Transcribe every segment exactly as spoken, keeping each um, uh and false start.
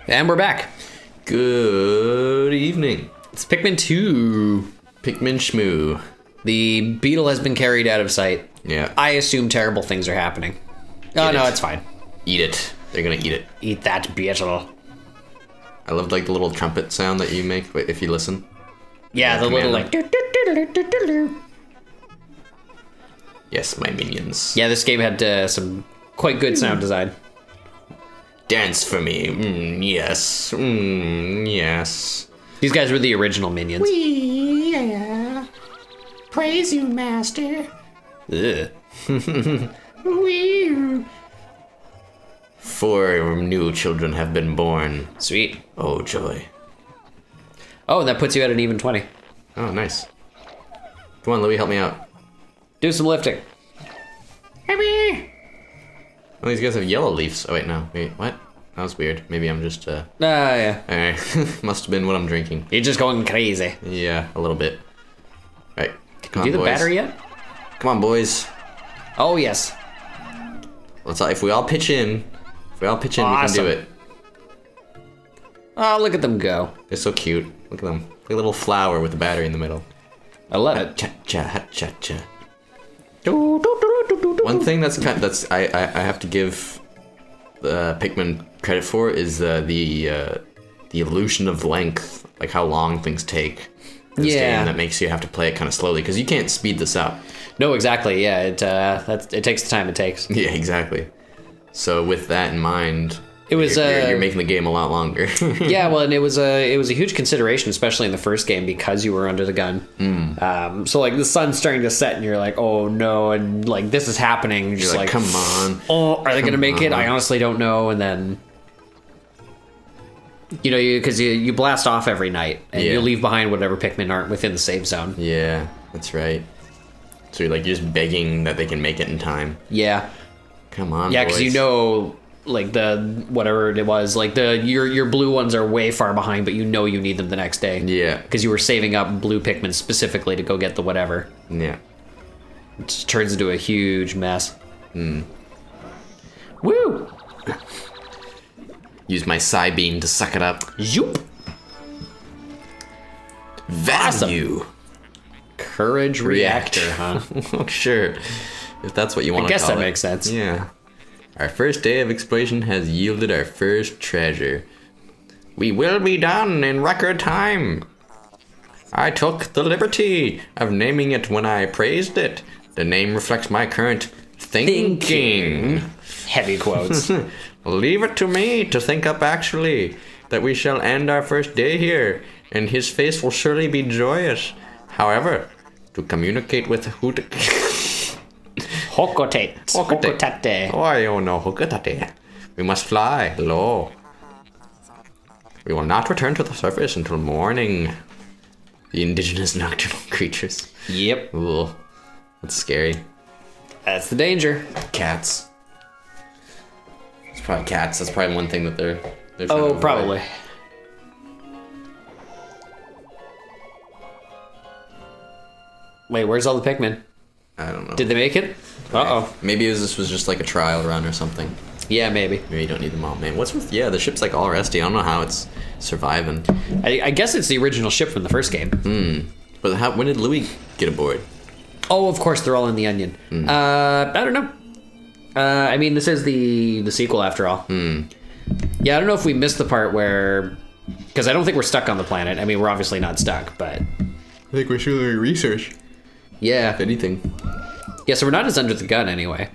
And we're back. Good evening. It's Pikmin two. Pikmin Shmoo. The beetle has been carried out of sight. Yeah. I assume terrible things are happening. Oh, Eat no, it. it's fine. Eat it. They're gonna eat it. Eat that beetle. I love like the little trumpet sound that you make if you listen. Yeah, Yeah, the little command like... Yes, my minions. Yeah, this game had uh, some quite good sound design. Dance for me. Mm, yes. Mm, yes. These guys were the original minions. We uh, praise you, Master. Ugh. We. Four new children have been born. Sweet. Oh, joy. Oh, and that puts you at an even twenty. Oh, nice. Come on, Louie, help me out. Do some lifting. Happy. Oh, these guys have yellow leaves. Oh, wait, no. Wait, what? That was weird. Maybe I'm just, uh... Ah, yeah. Alright. Must have been what I'm drinking. You're just going crazy. Yeah, a little bit. Right. Can you do the boys. battery yet? Come on, boys. Oh, yes. Let's. If we all pitch in, if we all pitch in, Awesome. we can do it. Oh, look at them go. They're so cute. Look at them. Like a little flower with a battery in the middle. I love it. Cha cha ha cha cha. Do, do, do, do, do, do. One thing that's kind that's I I, I have to give uh, Pikmin credit for is uh, the uh, the illusion of length, like how long things take. in This Yeah. game that makes you have to play it kind of slowly because you can't speed this up. No, exactly. Yeah, it uh, that's, it takes the time it takes. Yeah, exactly. So with that in mind, It was, you're, you're, uh, you're making the game a lot longer. Yeah, well, and it was a it was a huge consideration, especially in the first game, because you were under the gun. Mm. Um, so like the sun's starting to set, and you're like, oh no, and like this is happening. You're You're just like, like, come on. oh, are they come gonna make it? on. I honestly don't know. And then, you know, you because you you blast off every night, and Yeah. you leave behind whatever Pikmin aren't within the save zone. Yeah, that's right. So you're like just begging that they can make it in time. Yeah, Come on, yeah, because you boys. know. Like the whatever it was, like the your your blue ones are way far behind, but you know you need them the next day. Yeah, Because you were saving up blue Pikmin specifically to go get the whatever. yeah. It just turns into a huge mess. Hmm. Woo! Use my Psy Beam to suck it up. Zoop! Value. Courage reactor, huh? Oh, sure. If that's what you want I to guess call that it. makes sense. Yeah. Our first day of exploration has yielded our first treasure. We will be done in record time. I took the liberty of naming it when I praised it. The name reflects my current thinking. Thinking. Heavy quotes. Leave it to me to think up actually that we shall end our first day here, and his face will surely be joyous. However, to communicate with Hoot... Hokotate. Hokotate. Hokotate. Oh, I don't know. Hokotate. We must fly low. We will not return to the surface until morning. The indigenous nocturnal creatures. Yep. Ooh, that's scary. That's the danger. Cats. It's probably cats. That's probably one thing that they're. they're trying to Oh, avoid. probably. Wait, where's all the Pikmin? I don't know. Did they make it? Uh-oh. Maybe this was just like a trial run or something. Yeah, maybe. Maybe you don't need them all. Man, what's with... Yeah, the ship's like all rusty. I don't know how it's surviving. I, I guess it's the original ship from the first game. Hmm. But how, when did Louis get aboard? Oh, of course, they're all in the Onion. Hmm. Uh, I don't know. Uh, I mean, this is the the sequel after all. Hmm. Yeah, I don't know if we missed the part where, because I don't think we're stuck on the planet. I mean, we're obviously not stuck, but I think we should research. yeah, If anything. yeah. So we're not as under the gun anyway.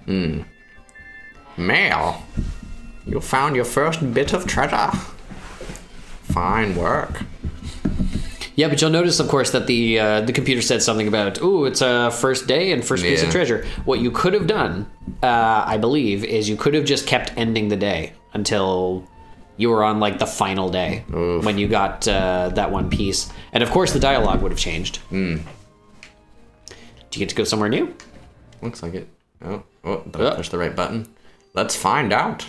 Mail. You found your first bit of treasure. Fine work. Yeah, but you'll notice, of course, that the uh, the computer said something about, ooh, it's a first day and first piece of Yeah. treasure. What you could have done, uh, I believe, is you could have just kept ending the day until you were on, like, the final day Oof. when you got uh, that one piece. And, of course, the dialogue would have changed. Hmm. Do you get to go somewhere new? Looks like it. Oh, oh, don't Uh. push the right button. Let's find out.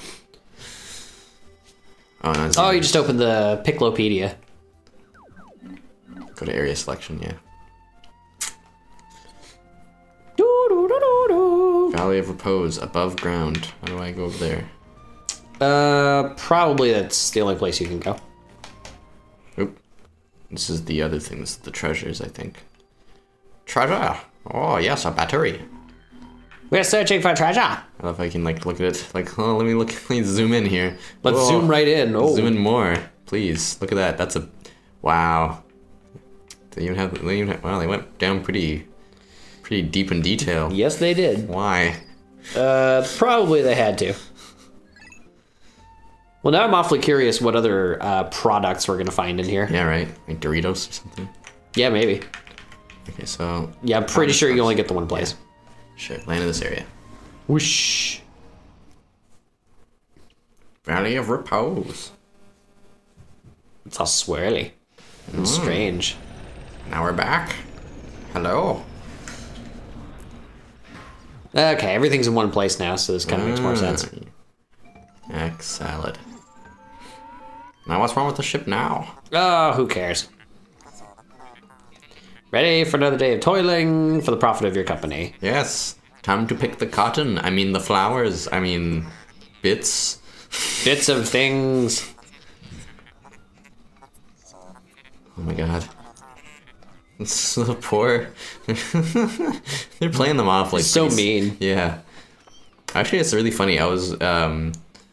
Oh, no, it's- Oh, you just opened the Piclopedia. Go to area selection, yeah. Doo-doo-doo-doo-doo. Valley of Repose, above ground. How do I go over there? Uh, probably that's the only place you can go. Oop. This is the other thing. This is the treasures, I think. Treasure. Oh yes, a battery. We're searching for treasure. I don't know if I can like look at it. Like, oh, let me look. Let me zoom in here. Let's Whoa. zoom right in. Oh, Zoom in more, please. Look at that. That's a wow. They even have. They even have, wow, they went down pretty, pretty deep in detail. yes, they did. Why? Uh, probably they had to. Well, now I'm awfully curious what other uh, products we're gonna find in here. Yeah, right. Like Doritos or something. Yeah, maybe. Okay, so Yeah, I'm pretty sure you only get the one place. sure. Land in this area. Whoosh. Valley of Repose. It's all swirly and strange. Now we're back. Hello. Okay, everything's in one place now, so this kind of makes more sense. Egg salad. Now what's wrong with the ship now? Oh, who cares? Ready for another day of toiling for the profit of your company. Yes. Time to pick the cotton. I mean the flowers. I mean bits. Bits of things. Oh my god. It's so poor. They're playing them off like So pretty- mean. Yeah. Actually, it's really funny. I was um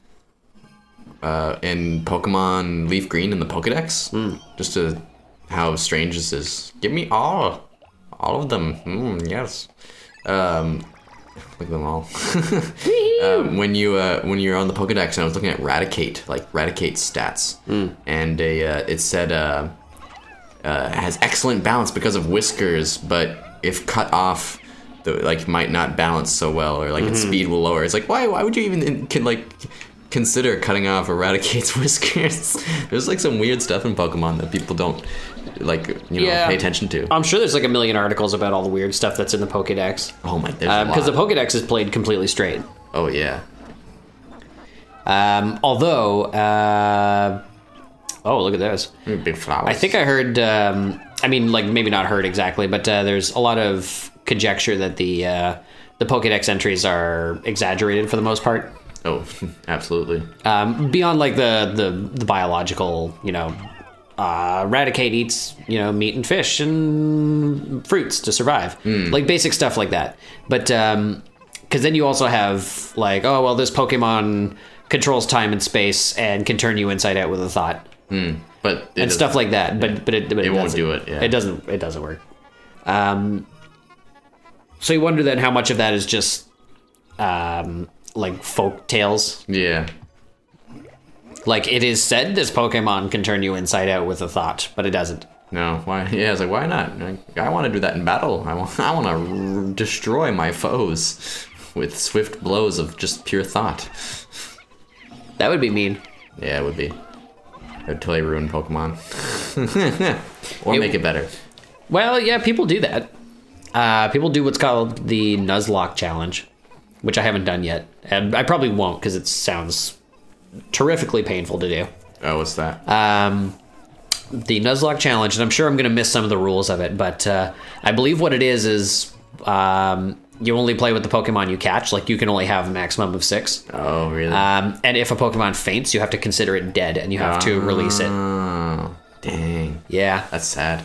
uh in Pokemon Leaf Green in the Pokedex. Just to how strange this is. Give me all, all of them. Mm, yes. Um, look at them all. um, when you uh, when you're on the Pokedex, and I was looking at Raticate, like Raticate's stats, and a, uh, it said uh, uh, has excellent balance because of whiskers, but if cut off, the like might not balance so well, or like its speed will lower. It's like why why would you even in, can like consider cutting off Eradicate's whiskers? There's like some weird stuff in Pokemon that people don't like, you know, Yeah. pay attention to. I'm sure there's like a million articles about all the weird stuff that's in the Pokédex. Oh my, there's a Because lot. the Pokédex is played completely straight. Oh yeah. Um, although, uh, oh, look at this. Big flowers. I think I heard, um, I mean, like maybe not heard exactly, but uh, there's a lot of conjecture that the uh, the Pokédex entries are exaggerated for the most part. Oh, absolutely. Um, beyond like the, the, the biological, you know, uh, Raticate eats, you know, meat and fish and fruits to survive. Like basic stuff like that. But, um, cause then you also have like, oh, well, this Pokemon controls time and space and can turn you inside out with a thought But it and doesn't- stuff like that. But, but it, but it, It won't doesn't. do it, yeah. It doesn't, it doesn't work. Um, so you wonder then how much of that is just, um, like folk tales. Yeah. Like, it is said this Pokemon can turn you inside out with a thought, but it doesn't. No. Why? Yeah. It's like why not? Like, I want to do that in battle. I want. I want to r- destroy my foes with swift blows of just pure thought. That would be mean. Yeah, it would be. It would totally ruin Pokemon. Or It- make it better. Well, yeah, people do that. Uh, people do what's called the Nuzlocke Challenge, which I haven't done yet. And I probably won't because it sounds terrifically painful to do. Oh, what's that? Um, the Nuzlocke Challenge, and I'm sure I'm going to miss some of the rules of it, but uh, I believe what it is is um, you only play with the Pokemon you catch. Like, you can only have a maximum of six. oh, really? Um, and if a Pokemon faints, you have to consider it dead, and you have to release it. Oh, dang. Yeah. That's sad.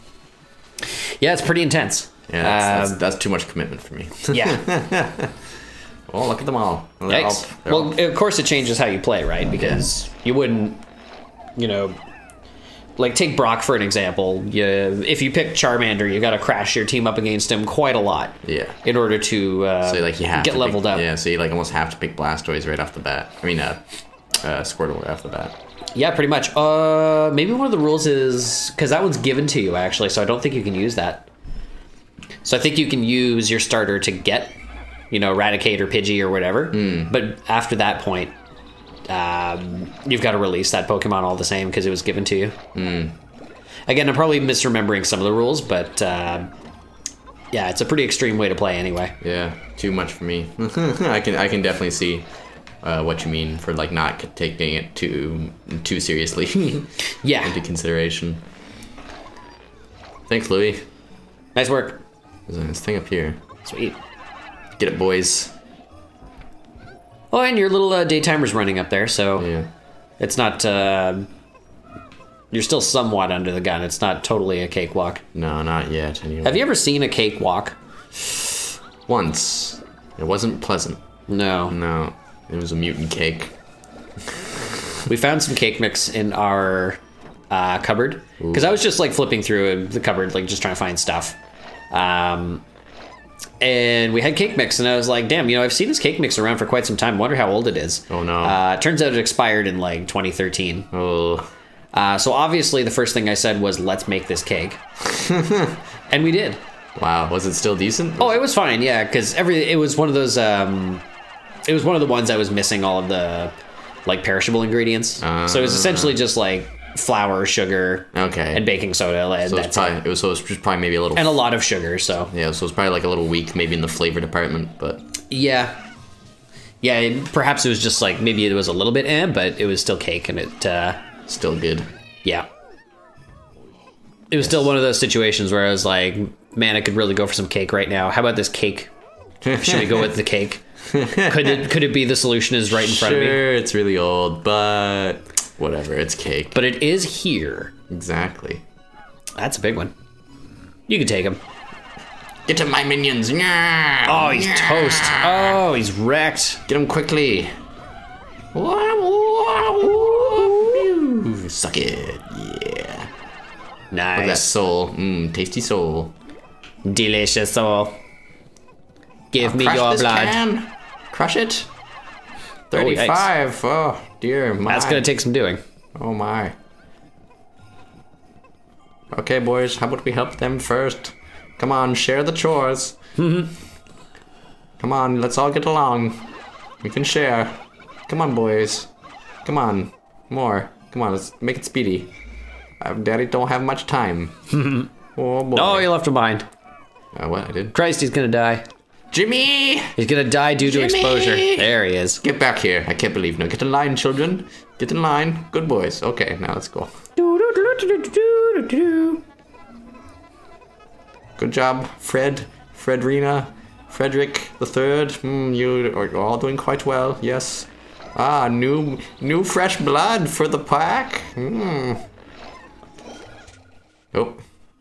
Yeah, it's pretty intense. Yeah, that's, Um, that's, that's too much commitment for me. Yeah. Oh, look at them all. They're all- Yikes. they're all- Well, of course it changes how you play, right? Because you wouldn't, you know, like take Brock for an example. You, if you pick Charmander, you got to crash your team up against him quite a lot. Yeah. In order to uh, So like you have get to leveled pick, up. Yeah, so you like almost have to pick Blastoise right off the bat. I mean, uh, uh Squirtle right off the bat. Yeah, pretty much. Uh, maybe one of the rules is because that one's given to you actually, so I don't think you can use that. So I think you can use your starter to get, you know, Raticate or Pidgey or whatever. But after that point, um, you've got to release that Pokemon all the same because it was given to you. Again, I'm probably misremembering some of the rules, but uh, yeah, it's a pretty extreme way to play anyway. Yeah, too much for me. I can I can definitely see uh, what you mean for like not taking it too too seriously Yeah, into consideration. Thanks, Louis. nice work. There's this thing up here. Sweet. Get it, boys. Oh, and your little uh, day timer's running up there, so Yeah. it's not. Uh, you're still somewhat under the gun. It's not totally a cakewalk. No, not yet. Anyway. Have you ever seen a cakewalk? Once. It wasn't pleasant. No. No. It was a mutant cake. We found some cake mix in our uh, cupboard because I was just like flipping through the cupboard, like just trying to find stuff. Um, and we had cake mix, and I was like, "Damn, you know, I've seen this cake mix around for quite some time. Wonder how old it is." Oh, no. Uh, turns out it expired in like twenty thirteen. Oh. Uh, so obviously, the first thing I said was, "Let's make this cake," and we did. Wow. Was it still decent? Oh, it was fine, yeah, because every it was one of those. Um, it was one of the ones that was missing all of the like perishable ingredients. Uh, so it was essentially just like flour, sugar, Okay. and baking soda, and So it's that's probably it. it was so it was just probably maybe a little And a lot of sugar. So yeah, so it's probably like a little weak maybe in the flavor department, but yeah, yeah. It, perhaps it was just like maybe it was a little bit eh, but it was still cake, and it uh, still good. yeah. It was still one of those situations where I was like, man, I could really go for some cake right now. How about this cake? Should we go with the cake? Could it could it be the solution is right in front of me? Sure, it's really old, but whatever, it's cake. But it is here. Exactly. That's a big one. You can take him. Get to my minions. Yeah. Oh, he's toast. Oh, he's wrecked. Get him quickly. Suck it. Yeah. Look at that Nice. soul. Mmm, tasty soul. Delicious soul. Give me Crush your this blood. can. Crush it. yikes. thirty-five. Oh, dear my. That's going to take some doing. Oh my. Okay, boys, how about we help them first? Come on, share the chores. Come on, let's all get along. We can share. Come on, boys. Come on, more. Come on, let's make it speedy. Uh, Daddy don't have much time. Oh boy. Oh, you left him behind. Uh, what I did? Christ, he's going to die. Jimmy, He's going to die due to Jimmy! exposure. There he is. get back here! I can't believe no. Get in line, children. Get in line. Good boys. Okay, now let's go. Good job, Fred, Fredrina, Frederick the Third. Hmm, you are all doing quite well. Yes. Ah, new, new fresh blood for the pack. Hmm. Oh.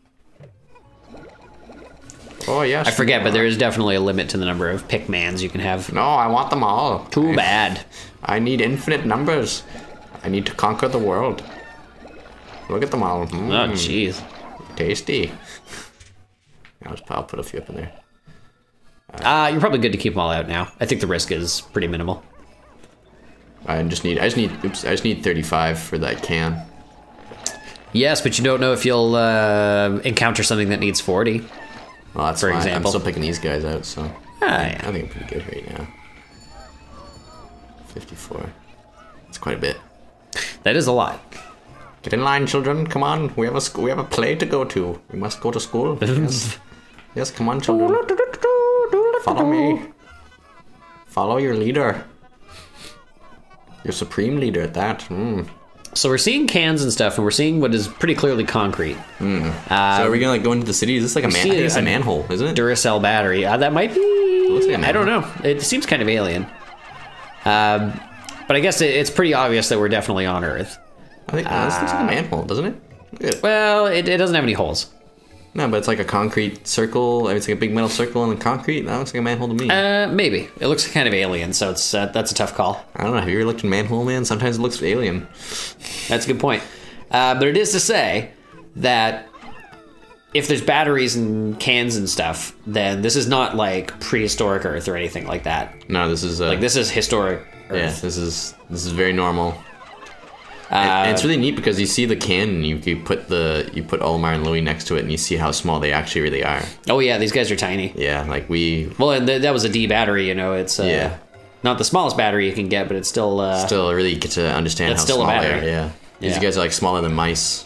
Oh yes. I forget, but there is definitely a limit to the number of Pickmans you can have. No, I want them all. Too I, bad. I need infinite numbers. I need to conquer the world. Look at them all. Oh, Mm, jeez. tasty. I'll, just, I'll put a few up in there. Uh, you're probably good to keep them all out now. I think the risk is pretty minimal. I just need. I just need. Oops. I just need thirty-five for that can. Yes, but you don't know if you'll uh, encounter something that needs forty. Well, that's For fine. example. I'm still picking these guys out, so Ah, I yeah. think I'm pretty good right now. fifty-four. It's quite a bit. That is a lot. Get in line, children. Come on. We have a sc- we have a play to go to. We must go to school. Yes. Yes. Come on, children. Follow me. Follow your leader. Your supreme leader at that. Mm. So we're seeing cans and stuff, and we're seeing what is pretty clearly concrete. so are we gonna like go into the city? Is this like a man? I see think it's a a- manhole, isn't it? Duracell battery. Uh, that might be. looks like a I don't know. It seems kind of alien. Um, but I guess it, it's pretty obvious that we're definitely on Earth. I think uh, this looks like a manhole, doesn't it? Look at it. Well, it, it doesn't have any holes. No, but it's like a concrete circle. It's like a big metal circle in the concrete. That looks like a manhole to me. Uh, maybe it looks kind of alien, so it's uh, that's a tough call. I don't know. Have you ever looked in Manhole Man? Sometimes it looks alien. That's a good point. Uh, but it is to say that if there's batteries and cans and stuff, then this is not like prehistoric Earth or anything like that. No, this is uh, Like this is historic Yeah, Earth. this is this is very normal. Uh, And, and it's really neat because you see the can and you, you put the you put Olimar and Louis next to it and you see how small they actually really are. oh yeah, these guys are tiny. Yeah, like we Well, and th- that was a D battery. You know, it's uh, Yeah. not the smallest battery you can get, but it's still. Uh, still really get to understand It's how still a small they are. battery. Yeah, these Yeah. guys are like smaller than mice.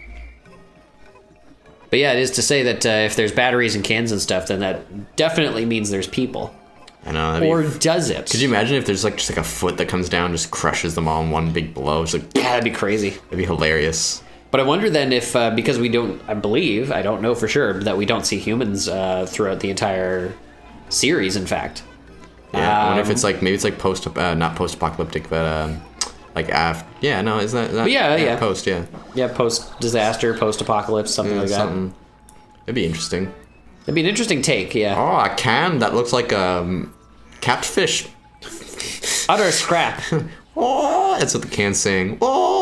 But yeah, it is to say that uh, if there's batteries and cans and stuff, then that definitely means there's people. I know. That'd Or be, does it? could you imagine if there's like just like a foot that comes down, just crushes them all in one big blow? It's like Yeah, that'd be crazy. that'd be hilarious. But I wonder then if, uh, because we don't, I believe, I don't know for sure, that we don't see humans uh, throughout the entire series, in fact. Yeah, I wonder if Um, it's like maybe it's like post, uh, not post-apocalyptic, but um, like af. Yeah, no, is that, is that yeah, yeah. post? Yeah, Yeah, post disaster, post apocalypse, something yeah like that. something. It'd be interesting. It'd be an interesting take. Yeah. Oh, a can that looks like a um, catfish. Utter scrap. Oh, that's what the can's saying.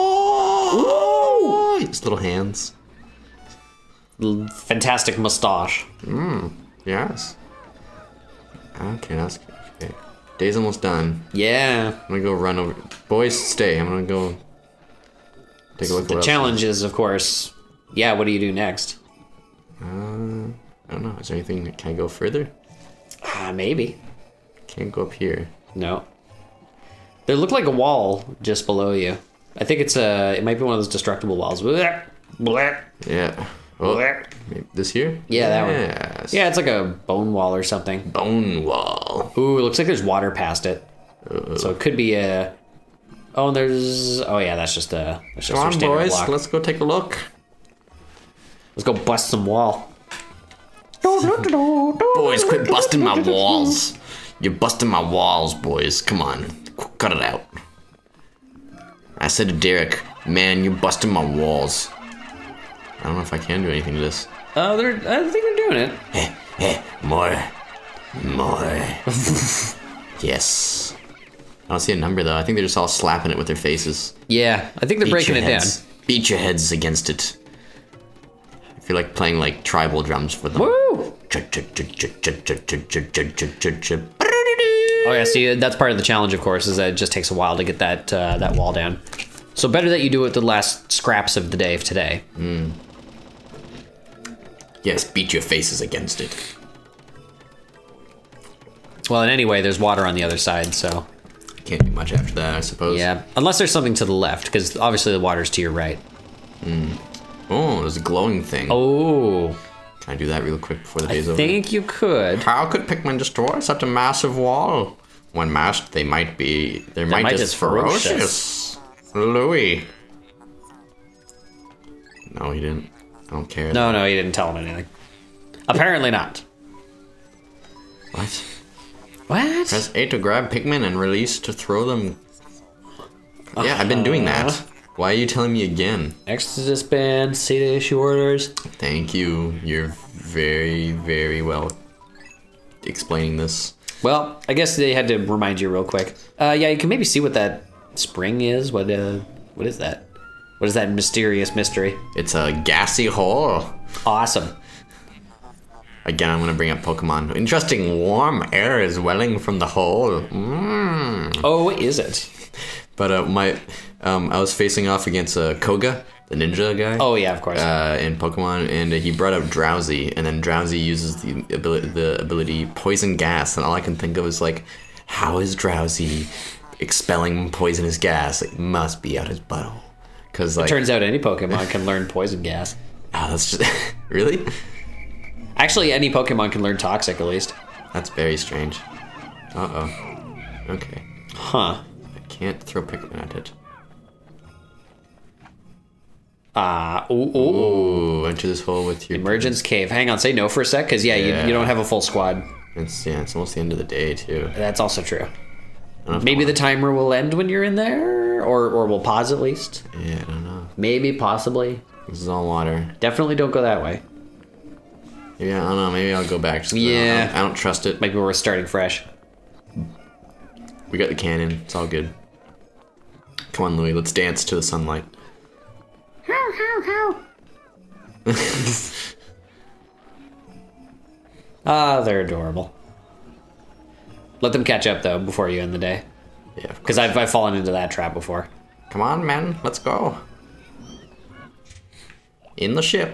Oh, its little hands. L- Fantastic mustache. Yes. Okay, that's okay. Day's almost done. Yeah. I'm gonna go run over. Boys, stay. I'm gonna go take a look. The what else- challenge is, of course, yeah. What do you do next? Uh, I don't know. Is there anything? Can I go further? Ah, maybe. Can't go up here. No. There looked like a wall just below you. I think it's a. It might be one of those destructible walls. Blech, blech, Yeah. Oh, blech. maybe this here? Yeah, that one. Yes. Yeah, it's like a bone wall or something. Bone wall. Ooh, it looks like there's water past it. Uh, So it could be a. Oh, and there's. Oh yeah, that's just a. That's just Come your on, standard boys. block. Let's go take a look. Let's go bust some wall. Boys, quit busting my walls. You're busting my walls, boys. Come on. Qu- Cut it out. I said to Derek, man, you're busting my walls. I don't know if I can do anything to this. Oh, they're. I think they're doing it. Eh, eh, more. More. Yes. I don't see a number, though. I think they're just all slapping it with their faces. Yeah, I think they're Beat breaking your it down. heads. Beat your heads against it. I feel like playing like tribal drums for them. Woo! Oh yeah, see, that's part of the challenge, of course, is that it just takes a while to get that uh, that wall down. So better that you do it the last scraps of the day of today. Yes, beat your faces against it. Well, and anyway, there's water on the other side, so Can't do much after that, I suppose. yeah. Unless there's something to the left, because obviously the water's to your right. Oh, there's a glowing thing. Oh, Can I do that real quick before the day's I over? think you could. How could Pikmin destroy such a massive wall? When masked, they might be. Their might, might is is ferocious. Louis. No, he didn't. I don't care. No, no, you didn't tell him anything. Apparently not. What? What? Press A to grab Pikmin and release to throw them. Yeah, I've been doing that. Why are you telling me again? X to disband, C to issue orders. Thank you. You're very, very well explaining this. Well, I guess they had to remind you real quick. Uh, yeah, you can maybe see what that spring is. What uh, what is that? What is that mysterious mystery? It's a gassy hole. Awesome. Again, I'm gonna bring up Pokemon. Interesting, warm air is welling from the hole. Mm. Oh, is it? But uh, my, um, I was facing off against uh, Koga, the ninja guy. Oh yeah, of course. Uh, in Pokemon, and uh, he brought up Drowsy, and then Drowsy uses the ability, the ability Poison Gas, and all I can think of is like, how is Drowsy expelling poisonous gas? It must be out his butthole, because like, Turns out any Pokemon can learn poison gas. oh, that's just really, Actually, any Pokemon can learn toxic at least. that's very strange. Uh oh. Okay, Huh. I can't throw Pikmin at it. Ah. Uh, ooh, ooh, ooh. Ooh, enter this hole with your. Emergence cave. Hang on, say no for a sec, because yeah, Yeah. You, you don't have a full squad. It's yeah, it's almost the end of the day too. That's also true. I don't know if Maybe I the timer will end when you're in there, or or will pause at least. want- Yeah, I don't know. Maybe, possibly. This is all water. Definitely don't go that way. Maybe I don't know. Maybe I'll go back. Just 'cause I don't- Yeah. I don't, I don't trust it. Maybe we're starting fresh. We got the cannon. It's all good. Come on, Louis. Let's dance to the sunlight. How, how, how? Ah, they're adorable. Let them catch up though before you end the day, Yeah. Of because I've I've fallen into that trap before. Come on, man. Let's go. In the ship.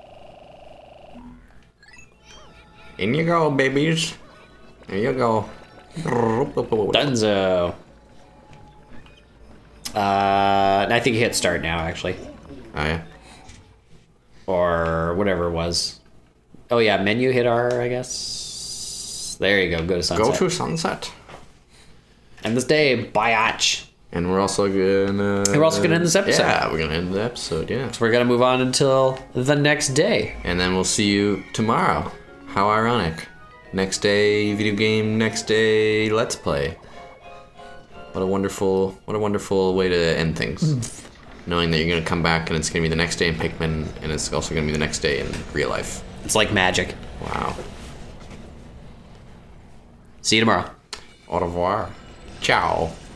In you go, babies. There you go. Dunzo. Uh, I think hit start now actually, Oh yeah. or whatever it was. Oh yeah, menu hit R, I guess. There you go. Go to sunset. Go to sunset. End this day, biatch. And we're also gonna. We're also gonna end this episode. Yeah, we're gonna end the episode. Yeah. We're gonna move on until the next day. And then we'll see you tomorrow. How ironic. Next day, video game. Next day, let's play. What a wonderful, what a wonderful way to end things. Knowing that you're gonna come back and it's gonna be the next day in Pikmin, and it's also gonna be the next day in real life. It's like magic. Wow. See you tomorrow. Au revoir. Ciao.